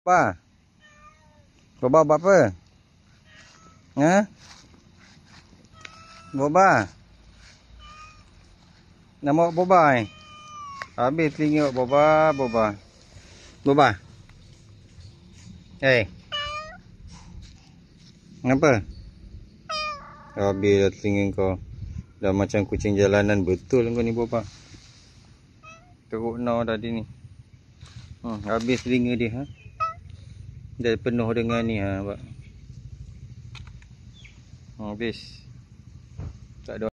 apa? Boba buat apa? Ha? Boba. Nak bawa boba ni? Habis telinga boba. Boba. Kenapa? Habis dah telinga kau. Dah macam kucing jalanan betul kau ni boba. Teruk no tadi ni. Habis telinga dia ha. Dah penuh dengan ni ha, Pak. Habis. Tak ada